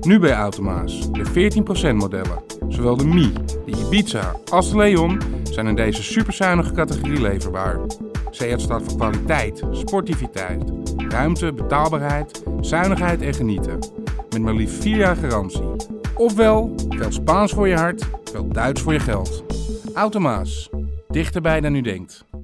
Nu bij Automaas, de 14% modellen. Zowel de Mi, de Ibiza als de Leon zijn in deze superzuinige categorie leverbaar. Seat staat voor kwaliteit, sportiviteit, ruimte, betaalbaarheid, zuinigheid en genieten. Met maar liefst 4 jaar garantie. Ofwel, veel Spaans voor je hart, veel Duits voor je geld. Automaas, dichterbij dan u denkt.